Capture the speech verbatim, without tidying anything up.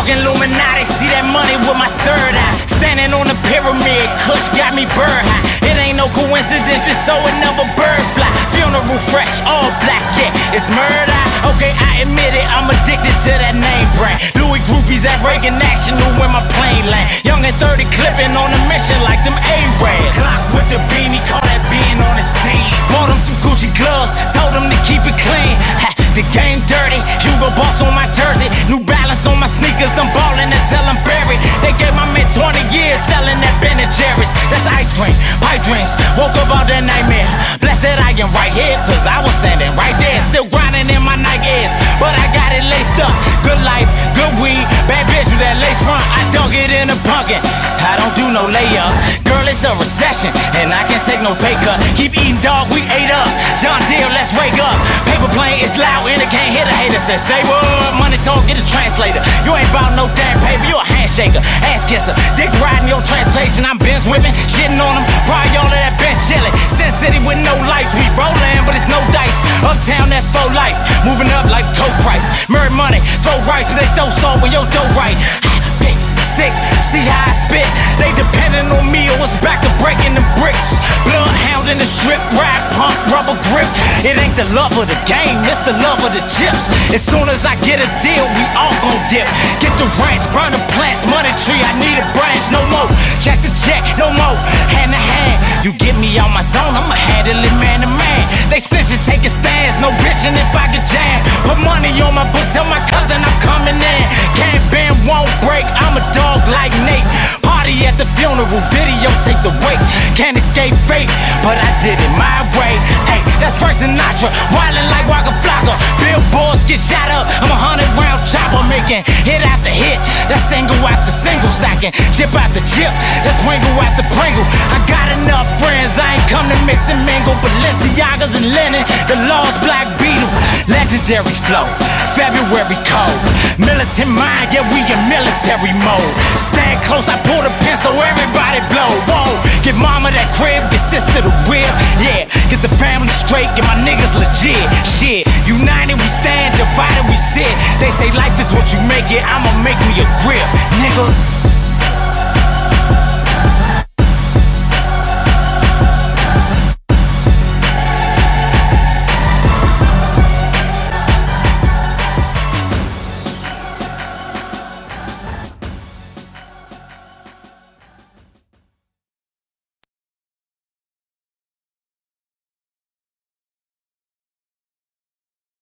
Talking Illuminati, see that money with my third eye. Standing on the pyramid, Kush got me bird high. It ain't no coincidence, just so another bird fly. Funeral fresh, all black, yeah, it's murder. Okay, I admit it, I'm addicted to that name brand. Louis groupies at Reagan National when my plane land. Young and thirty clipping on a mission like them A-Rads. Clock with the beanie, call that being on his team. Bought him some Gucci gloves, told him to keep it clean. Ha, the game dirty, Hugo Boss on my jersey, New Balance on my sneakers, I'm ballin' until I'm buried. They gave my man twenty years selling that Ben and Jerry's. That's ice cream, pipe dreams, woke up out that nightmare. Blessed that I am right here, cause I was standing right there. Still grinding in my Nike Airs, but I got it laced up. Good life, good weed, bad bitch with that lace front. I dunk it in a pumpkin, I don't do no layup. Girl, it's a recession, and I can't take no pay cut. Keep eating dog, we ate up. John Deere, let's wake up. Paper plane, it's loud, and it can't hit a hater. Says, say what? Money talk, get a translator. You ain't bout no damn paper, you a handshaker, ass kisser, dick riding your translation. I'm bench whipping, shitting on them, probably all of that bench chillin'. Sin City with no lights, we rollin', but it's no dice. Uptown, that's full life, moving up like coke price. Murder money, throw rice, but they throw salt when your dough right. Big, sick, see how I spit. They depending on me, or it's back to breaking them bricks. Bloodhound in the strip, ride pump, rubber grip. It ain't the love of the game, it's the love of the chips. As soon as I get a deal, we all gon' dip. Get the ranch, burn the plants, money tree, I need a branch, no more. Check the check, no more, hand to hand. You get me out my zone, I'ma handle it man to man. They snitchin', taking stands, no bitchin' if I get jammed. Put money on my books, tell my cousin I'm coming in. Can't bend, won't break, I'm a dog like Nate. Party at the funeral, videotape the wake. Can't escape fate, but I did it my way. Hey, that's Frank Sinatra, wildin' like Waka Flocka. Billboards get shot up, I'm a hundred round chopper. Making hit after hit, that's single after single. Stacking chip after chip, that's Pringle after Pringle. I got enough friends, I ain't come to mix and mingle. Balenciagas and linen, the Lost Black Beetle. Legendary flow, February code. Militant mind, yeah, we in military mode. Stand close, I pull the pin so everybody blow. Whoa, give mama that crib, get sister the whip. Yeah, get the family straight, get my niggas legit. Shit, united we stand, divided we sit. They say life is what you make it, I'ma make me a grip, nigga.